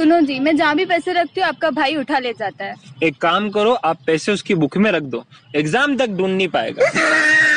सुनो जी, मैं जहाँ भी पैसे रखती हूँ आपका भाई उठा ले जाता है। एक काम करो, आप पैसे उसकी बुक में रख दो, एग्जाम तक ढूंढ नहीं पाएगा।